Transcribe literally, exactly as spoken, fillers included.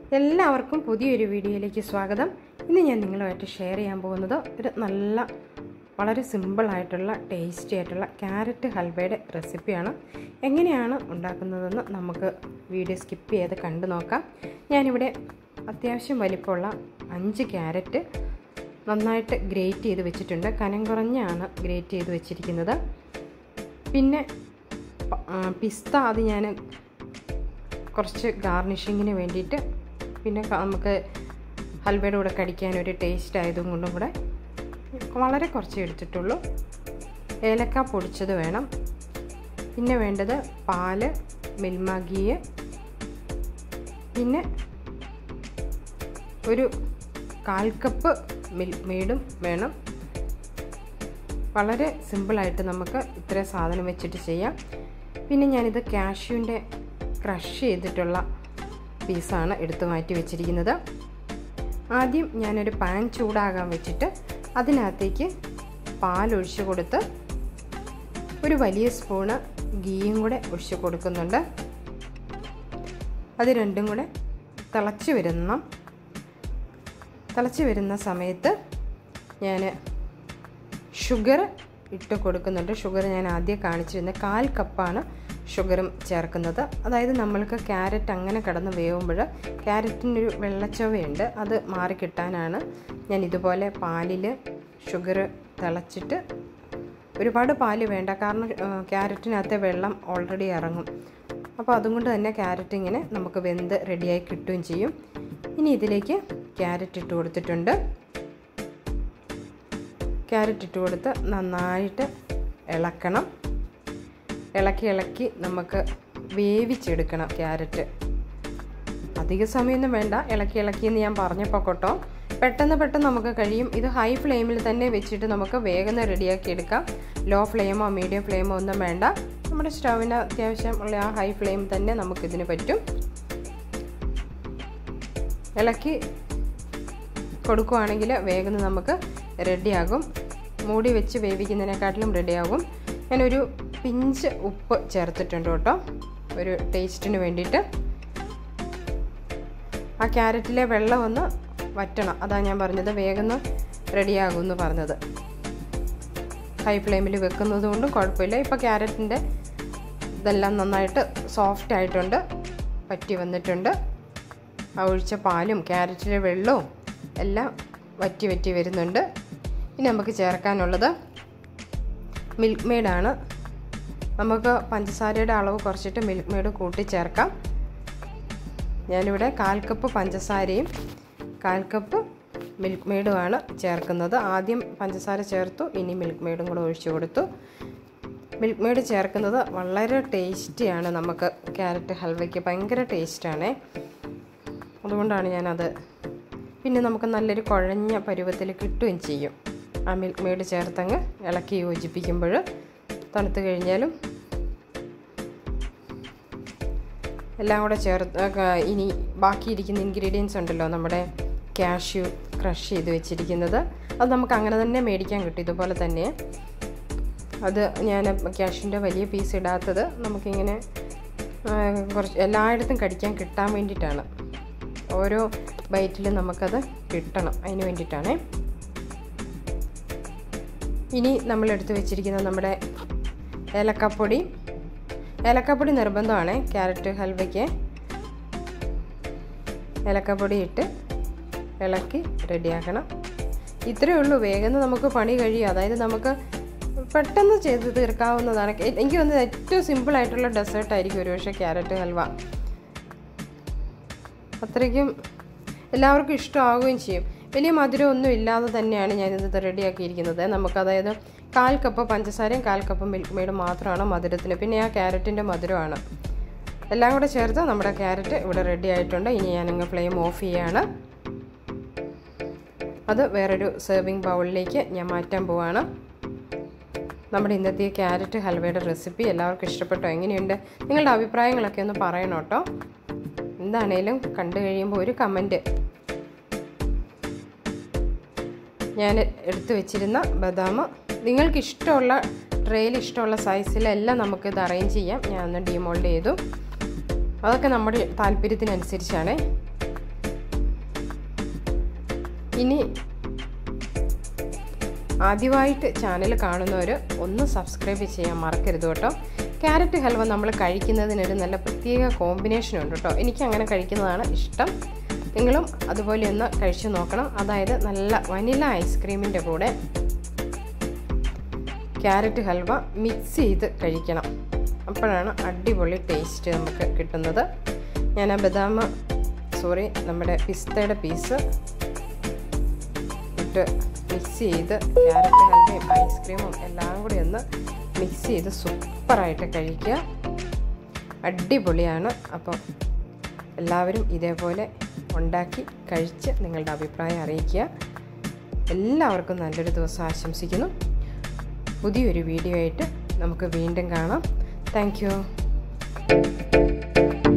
എല്ലാവർക്കും പുതിയൊരു വീഡിയോയിലേക്ക് സ്വാഗതം. ഇന്ന് ഞാൻ നിങ്ങളുമായിട്ട് ഷെയർ ചെയ്യാൻ പോകുന്നത് ഒരു നല്ല വളരെ സിമ്പിളായിട്ടുള്ള ടേസ്റ്റി ആയിട്ടുള്ള ക്യാരറ്റ് ഹൽവയുടെ റെസിപ്പിയാണ്. എങ്ങനെയാണ് ഉണ്ടാക്കുന്നതെന്ന് നമുക്ക് വീഡിയോ സ്കിപ്പ് ചെയ്ത് കണ്ടു നോക്കാം. ഞാനിവിടെ അത്യാവശ്യം വലിപ്പമുള്ള അഞ്ച് ക്യാരറ്റ് നന്നായിട്ട് ഗ്രേറ്റ് ചെയ്ത് വെച്ചിട്ടുണ്ട്. കനം കുറഞ്ഞാണ് ഗ്രേറ്റ് ചെയ്ത് വെച്ചിരിക്കുന്നത്. പിന്നെ പിസ്ത അത് ഞാൻ കുറച്ച് ഗാർണിഷിങ്ങിന് വേണ്ടിയിട്ട്, പിന്നെ നമുക്ക് ഹൽവയുടെ കൂടെ കടിക്കാനൊരു ടേസ്റ്റ് ആയതുകൊണ്ടും കൂടെ വളരെ കുറച്ച് എടുത്തിട്ടുള്ളൂ. ഏലക്ക പൊടിച്ചത് വേണം. പിന്നെ വേണ്ടത് പാല്, മിൽമ ഗീ, പിന്നെ ഒരു കാൽ കപ്പ് മിൽക്ക് മെയ്ഡും വേണം. വളരെ സിമ്പിളായിട്ട് നമുക്ക് ഇത്രയും സാധനം വെച്ചിട്ട് ചെയ്യാം. പിന്നെ ഞാനിത് കാഷ്യൂവിൻ്റെ ക്രഷ് ചെയ്തിട്ടുള്ള പീസാണ് എടുത്തു മാറ്റി വെച്ചിരിക്കുന്നത്. ആദ്യം ഞാനൊരു പാൻ ചൂടാകാൻ വെച്ചിട്ട് അതിനകത്തേക്ക് പാലൊഴിച്ച് കൊടുത്ത് ഒരു വലിയ സ്പൂണ് ഗീയും കൂടെ ഒഴിച്ച് കൊടുക്കുന്നുണ്ട്. അത് രണ്ടും കൂടെ തിളച്ച് വരുന്ന തിളച്ച് വരുന്ന സമയത്ത് ഞാൻ ഷുഗർ ഇട്ട് കൊടുക്കുന്നുണ്ട്. ഷുഗർ ഞാൻ ആദ്യം കാണിച്ചിരുന്ന കാൽ കപ്പാണ് ഷുഗറും ചേർക്കുന്നത്. അതായത് നമ്മൾക്ക് ക്യാരറ്റ് അങ്ങനെ കിടന്ന് വേവുമ്പോൾ ക്യാരറ്റിനൊരു വെള്ളച്ചവയുണ്ട്, അത് മാറിക്കിട്ടാനാണ് ഞാൻ ഇതുപോലെ പാലിൽ ഷുഗർ തിളച്ചിട്ട്, ഒരുപാട് പാല് വേണ്ട, കാരണം ക്യാരറ്റിനകത്തെ വെള്ളം ഓൾറെഡി ഇറങ്ങും. അപ്പോൾ അതുകൊണ്ട് തന്നെ ക്യാരറ്റ് ഇങ്ങനെ നമുക്ക് വെന്ത് റെഡിയായി കിട്ടുകയും ചെയ്യും. ഇനി ഇതിലേക്ക് ക്യാരറ്റ് ഇട്ട് കൊടുത്തിട്ടുണ്ട്. ക്യാരറ്റ് ഇട്ട് കൊടുത്ത് നന്നായിട്ട് ഇളക്കണം. ഇളക്കി ഇളക്കി നമുക്ക് വേവിച്ചെടുക്കണം ക്യാരറ്റ്. അധിക സമയമൊന്നും വേണ്ട. ഇളക്കി ഇളക്കിയെന്ന് ഞാൻ പറഞ്ഞപ്പോൾ കേട്ടോ, പെട്ടെന്ന് പെട്ടെന്ന് നമുക്ക് കഴിയും. ഇത് ഹൈ ഫ്ലെയിമിൽ തന്നെ വെച്ചിട്ട് നമുക്ക് വേഗം റെഡിയാക്കി എടുക്കാം. ലോ ഫ്ലെയിമോ മീഡിയം ഫ്ലെയിമോ ഒന്നും വേണ്ട. നമ്മുടെ സ്റ്റൗവിന് അത്യാവശ്യം ഉള്ള ആ ഹൈ ഫ്ലെയിം തന്നെ നമുക്കിതിന് പറ്റും. ഇളക്കി കൊടുക്കുകയാണെങ്കിൽ വേഗം നമുക്ക് റെഡിയാകും. മൂടി വെച്ച് വേവിക്കുന്നതിനെക്കാട്ടിലും റെഡിയാകും. ഞാനൊരു പിഞ്ച് ഉപ്പ് ചേർത്തിട്ടുണ്ട് കേട്ടോ, ഒരു ടേസ്റ്റിന് വേണ്ടിയിട്ട്. ആ ക്യാരറ്റിലെ വെള്ളം ഒന്ന് വറ്റണം, അതാണ് ഞാൻ പറഞ്ഞത് വേഗം റെഡിയാകും എന്ന് പറഞ്ഞത്. ഹൈ ഫ്ലെയിമിൽ വെക്കുന്നത് കൊണ്ടും കുഴപ്പമില്ല. ഇപ്പോൾ ക്യാരറ്റിൻ്റെ ഇതെല്ലാം നന്നായിട്ട് സോഫ്റ്റ് ആയിട്ടുണ്ട്, പറ്റി വന്നിട്ടുണ്ട്. ആ ഒഴിച്ച പാലും ക്യാരറ്റിലെ വെള്ളവും എല്ലാം വറ്റി വറ്റി വരുന്നുണ്ട്. ഇനി നമുക്ക് ചേർക്കാനുള്ളത് മിൽക്ക് മെയ്ഡാണ്. നമുക്ക് പഞ്ചസാരയുടെ അളവ് കുറച്ചിട്ട് മിൽക്ക് മെയ്ഡ് കൂട്ടി ചേർക്കാം. ഞാനിവിടെ കാൽ കപ്പ് പഞ്ചസാരയും കാൽ കപ്പ് മിൽക്ക് മെയ്ഡുമാണ് ചേർക്കുന്നത്. ആദ്യം പഞ്ചസാര ചേർത്തു, ഇനി മിൽക്ക് മെയ്ഡും കൂടെ ഒഴിച്ചു കൊടുത്തു. മിൽക്ക് മെയ്ഡ് ചേർക്കുന്നത് വളരെ ടേസ്റ്റിയാണ്. നമുക്ക് ക്യാരറ്റ് ഹൽവയ്ക്ക് ഭയങ്കര ടേസ്റ്റാണ്. അതുകൊണ്ടാണ് ഞാനത്. പിന്നെ നമുക്ക് നല്ലൊരു കുഴഞ്ഞ പരുവത്തിൽ കിട്ടുകയും ചെയ്യും. ആ മിൽക്ക് മെയ്ഡ് ചേർത്തങ്ങ് ഇളക്കി യോജിപ്പിക്കുമ്പോൾ തണുത്ത് കഴിഞ്ഞാലും എല്ലാം കൂടെ ചേർത്ത് ഇനി ബാക്കിയിരിക്കുന്ന ഇൻഗ്രീഡിയൻസ് ഉണ്ടല്ലോ, നമ്മുടെ കാഷ്യൂ ക്രഷ് ചെയ്ത് വെച്ചിരിക്കുന്നത്, അത് നമുക്ക് അങ്ങനെ തന്നെ മേടിക്കാൻ കിട്ടും. ഇതുപോലെ തന്നെ അത് ഞാൻ കാഷ്യൂൻ്റെ വലിയ പീസ് ഇടാത്തത് നമുക്കിങ്ങനെ കുറച്ച് എല്ലായിടത്തും കടിക്കാൻ കിട്ടാൻ വേണ്ടിയിട്ടാണ്. ഓരോ ബൈറ്റിലും നമുക്കത് കിട്ടണം, അതിന് വേണ്ടിയിട്ടാണ്. ഇനി നമ്മളെടുത്ത് വെച്ചിരിക്കുന്ന നമ്മുടെ ഏലക്കപ്പൊടി. ഏലക്കപ്പൊടി നിർബന്ധമാണ് ക്യാരറ്റ് ഹൽവയ്ക്ക്. ഏലക്കപ്പൊടി ഇട്ട് ഇളക്കി റെഡിയാക്കണം. ഇത്രയേ ഉള്ളൂ. വേഗം നമുക്ക് പണി കഴിയും. അതായത് നമുക്ക് പെട്ടെന്ന് ചെയ്ത് തീർക്കാവുന്നതാണ്. എനിക്ക് തോന്നുന്നത് ഏറ്റവും സിമ്പിളായിട്ടുള്ള ഡെസേർട്ടായിരിക്കും ഒരുപക്ഷെ ക്യാരറ്റ് ഹൽവ. അത്രയ്ക്കും എല്ലാവർക്കും ഇഷ്ടമാവുകയും ചെയ്യും. വലിയ മധുരം ഒന്നും ഇല്ലാതെ തന്നെയാണ് ഞാനിത് റെഡിയാക്കിയിരിക്കുന്നത്. നമുക്ക് അതായത് കാൽ കപ്പ് പഞ്ചസാരയും കാൽ കപ്പ് മിൽക്ക് മെയ്ഡ് മാത്രമാണ് മധുരത്തിന്, പിന്നെ ആ ക്യാരറ്റിൻ്റെ മധുരമാണ്. എല്ലാം കൂടെ ചേർത്ത് നമ്മുടെ ക്യാരറ്റ് ഇവിടെ റെഡി ആയിട്ടുണ്ട്. ഇനി ഞാനങ്ങ് ഫ്ലെയിം ഓഫ് ചെയ്യാണ്. അത് വേറൊരു സെർവിങ് ബൗളിലേക്ക് ഞാൻ മാറ്റാൻ പോവാണ്. നമ്മുടെ ഇന്നത്തെ ക്യാരറ്റ് ഹൽവയുടെ റെസിപ്പി എല്ലാവർക്കും ഇഷ്ടപ്പെട്ടോ? എങ്ങനെയുണ്ട്? നിങ്ങളുടെ അഭിപ്രായങ്ങളൊക്കെ ഒന്ന് പറയണം കേട്ടോ. എന്താണേലും കണ്ടു കഴിയുമ്പോൾ ഒരു കമൻറ്റ്. ഞാൻ എടുത്തു വെച്ചിരുന്ന ബദാം നിങ്ങൾക്ക് ഇഷ്ടമുള്ള ട്രേയിൽ ഇഷ്ടമുള്ള സൈസിലെല്ലാം നമുക്കിത് അറേഞ്ച് ചെയ്യാം. ഞാൻ ഒന്ന് ഡീമോൾഡ് ചെയ്തു. അതൊക്കെ നമ്മുടെ താല്പര്യത്തിനനുസരിച്ചാണ്. ഇനി ആദ്യമായിട്ട് ചാനൽ കാണുന്നവർ ഒന്ന് സബ്സ്ക്രൈബ് ചെയ്യാൻ മറക്കരുത് കേട്ടോ. ക്യാരറ്റ് ഹൽവ നമ്മൾ കഴിക്കുന്നതിനൊരു നല്ല പ്രത്യേക കോമ്പിനേഷൻ ഉണ്ട് കേട്ടോ. എനിക്കങ്ങനെ കഴിക്കുന്നതാണ് ഇഷ്ടം. നിങ്ങളും അതുപോലെ ഒന്ന് കഴിച്ചു നോക്കണം. അതായത് നല്ല വനില ഐസ്ക്രീമിൻ്റെ കൂടെ ക്യാരറ്റ് ഹൽവ മിക്സ് ചെയ്ത് കഴിക്കണം. അപ്പോഴാണ് അടിപൊളി ടേസ്റ്റ് നമുക്ക് കിട്ടുന്നത്. ഞാൻ ആ ബദാം സോറി നമ്മുടെ പിസ്തയുടെ പീസ് ഇട്ട് മിക്സ് ചെയ്ത് ക്യാരറ്റ് ഹൽവയും ഐസ്ക്രീമും എല്ലാം കൂടി ഒന്ന് മിക്സ് ചെയ്ത് സൂപ്പറായിട്ട് കഴിക്കുക. അടിപൊളിയാണ്. അപ്പം എല്ലാവരും ഇതേപോലെ ഉണ്ടാക്കി കഴിച്ച് നിങ്ങളുടെ അഭിപ്രായം അറിയിക്കുക. എല്ലാവർക്കും നല്ലൊരു ദിവസം ആശംസിക്കുന്നു. പുതിയൊരു വീഡിയോ ആയിട്ട് നമുക്ക് വീണ്ടും കാണാം. Thank U.